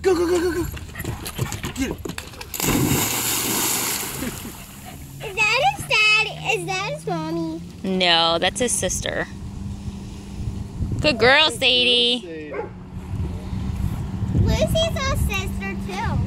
Go, go, go, go, go. Get it. Is that his daddy? Is that his mommy? No, that's his sister. Good girl, Sadie. Lucy's a sister too.